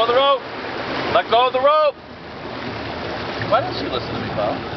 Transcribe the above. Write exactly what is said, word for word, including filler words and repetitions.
go of the rope. Let go of the rope. Why don't you listen to me, pal?